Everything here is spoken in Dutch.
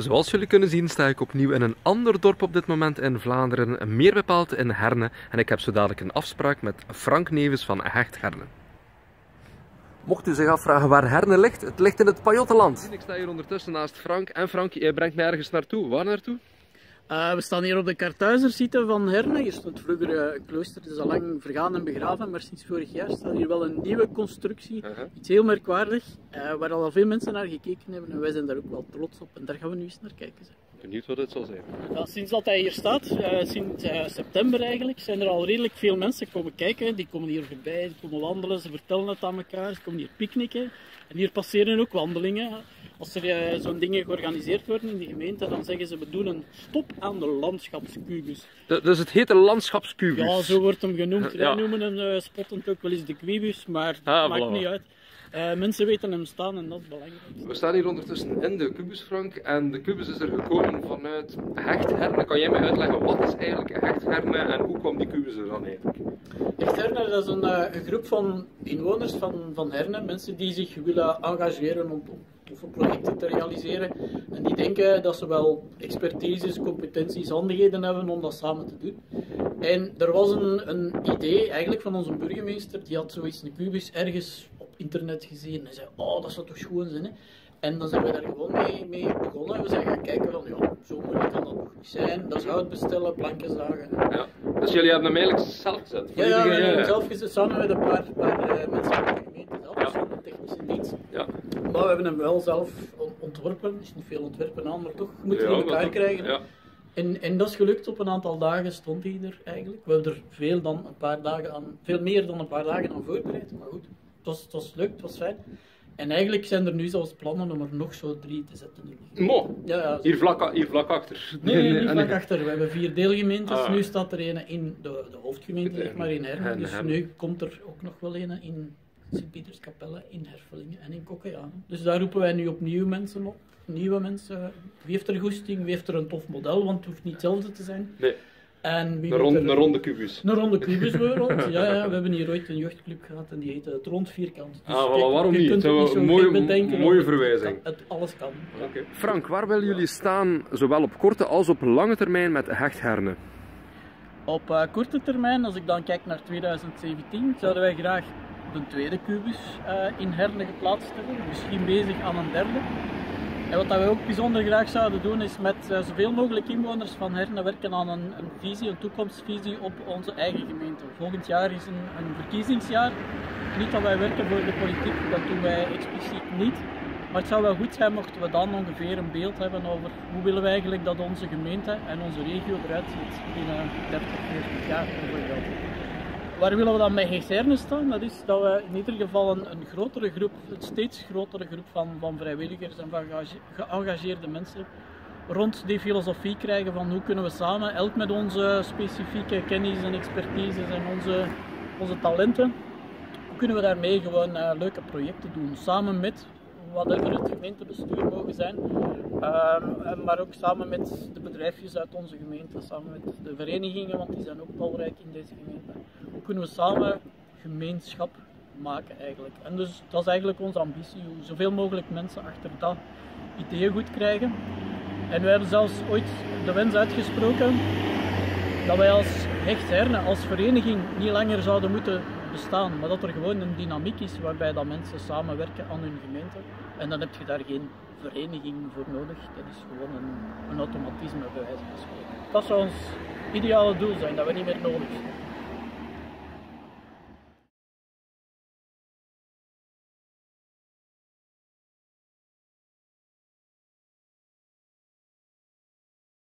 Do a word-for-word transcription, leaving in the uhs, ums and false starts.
Zoals jullie kunnen zien sta ik opnieuw in een ander dorp op dit moment in Vlaanderen, meer bepaald in Herne. En ik heb zo dadelijk een afspraak met Frank Nevens van Hecht Herne. Mocht u zich afvragen waar Herne ligt, het ligt in het Pajottenland. Ik sta hier ondertussen naast Frank en Frank, jij brengt mij ergens naartoe. Waar naartoe? Uh, we staan hier op de Kartuizersite van Herne. Hier stond vroeger uh, een klooster, het is al lang vergaan en begraven, maar sinds vorig jaar staat hier wel een nieuwe constructie. Uh -huh. Iets heel merkwaardig, uh, waar al veel mensen naar gekeken hebben en wij zijn daar ook wel trots op. En daar gaan we nu eens naar kijken. Zeg. Benieuwd wat het zal zijn. Ja, sinds dat hij hier staat, uh, sinds uh, september eigenlijk, zijn er al redelijk veel mensen komen kijken. Die komen hier voorbij, die komen wandelen, ze vertellen het aan elkaar, ze komen hier picknicken. En hier passeren ook wandelingen. Als er uh, zo'n dingen georganiseerd worden in de gemeente, dan zeggen ze we doen een stop aan de landschapskubus. De, dus het heet de landschapskubus? Ja, zo wordt hem genoemd. Ja. Wij noemen hem uh, spottend ook wel eens de quibus, maar dat ah, maakt voilà. niet uit. Uh, mensen weten hem staan en dat is belangrijk. We staan hier ondertussen in de kubus, Frank. En de kubus is er gekomen vanuit Hecht Herne. Kan jij mij uitleggen wat is eigenlijk Hecht Herne en hoe kwam die kubus er dan eigenlijk? Hecht Herne, dat is een, uh, een groep van inwoners van, van Herne. Mensen die zich willen engageren om toffe projecten te realiseren. En die denken dat ze wel expertises, competenties, handigheden hebben om dat samen te doen. En er was een, een idee eigenlijk van onze burgemeester. Die had zoiets, een kubus, ergens internet gezien en zei, oh dat zou toch schoon zijn. Hè? En dan zijn we daar gewoon mee, mee begonnen. We zijn gaan kijken van, ja, zo moeilijk kan dat nog niet zijn. Dat is hout bestellen, planken zagen. Ja. Dus jullie hebben hem eigenlijk zelf gezet? Ja, ja, we hebben hem zelf gezet samen met een paar, paar uh, mensen van de gemeente zelf, ja. Van de technische dienst. Ja. Maar we hebben hem wel zelf ontworpen. Er is niet veel ontwerpen aan, maar toch moeten we ja, elkaar krijgen. Ja. En, en dat is gelukt, op een aantal dagen stond hij er eigenlijk. We hebben er veel, dan een paar dagen aan, veel meer dan een paar dagen aan voorbereid, maar goed. Het was, het was leuk, het was fijn. En eigenlijk zijn er nu zelfs plannen om er nog zo drie te zetten. Mo, ja, ja, hier, vlak, hier vlak achter? Nee, nee, nee niet vlak achter. We hebben vier deelgemeentes. Ah. Nu staat er een in de, de hoofdgemeente, zeg maar, in Herne. Dus nu komt er ook nog wel een in Sint-Pieterskapelle, in Hervelingen en in Kokkejanen. Dus daar roepen wij nu opnieuw mensen op. Nieuwe mensen. Wie heeft er goesting? Wie heeft er een tof model? Want het hoeft niet hetzelfde te zijn. Nee. En wie een, rond, er... een ronde kubus. Een ronde kubus rond. Ja, ja, we hebben hier ooit een jeugdclub gehad en die heette het rond vierkant. Dus ah, voilà, waarom je, je niet? Zo een mooie, bedenken, mooie verwijzing. Het, het, alles kan. Ja. Okay. Frank, waar willen jullie staan, zowel op korte als op lange termijn met Hecht Herne? Op uh, korte termijn, als ik dan kijk naar tweeduizend zeventien, zouden wij graag de tweede kubus uh, in Herne geplaatst hebben. Misschien bezig aan een derde. En wat wij ook bijzonder graag zouden doen is met uh, zoveel mogelijk inwoners van Herne werken aan een, een visie, een toekomstvisie op onze eigen gemeente. Volgend jaar is een, een verkiezingsjaar. Niet dat wij werken voor de politiek, dat doen wij expliciet niet. Maar het zou wel goed zijn mochten we dan ongeveer een beeld hebben over hoe willen we eigenlijk dat onze gemeente en onze regio eruit ziet binnen dertig, veertig jaar bijvoorbeeld. Waar willen we dan met Hecht Herne staan? Dat is dat we in ieder geval een, een grotere groep, een steeds grotere groep van, van vrijwilligers en van geëngageerde mensen rond die filosofie krijgen van hoe kunnen we samen, elk met onze specifieke kennis en expertise en onze, onze talenten, hoe kunnen we daarmee gewoon uh, leuke projecten doen, samen met whatever het gemeentebestuur mogen zijn, um, maar ook samen met de bedrijfjes uit onze gemeente, samen met de verenigingen, want die zijn ook talrijk in deze gemeente. Hoe kunnen we samen gemeenschap maken eigenlijk? En dus dat is eigenlijk onze ambitie, hoe zoveel mogelijk mensen achter dat idee goed krijgen. En wij hebben zelfs ooit de wens uitgesproken dat wij als Hecht Herne, als vereniging, niet langer zouden moeten bestaan, maar dat er gewoon een dynamiek is waarbij dat mensen samenwerken aan hun gemeente. En dan heb je daar geen vereniging voor nodig, dat is gewoon een, een automatisme bij wijze van spreken. Dat zou ons ideale doel zijn, dat we niet meer nodig zijn.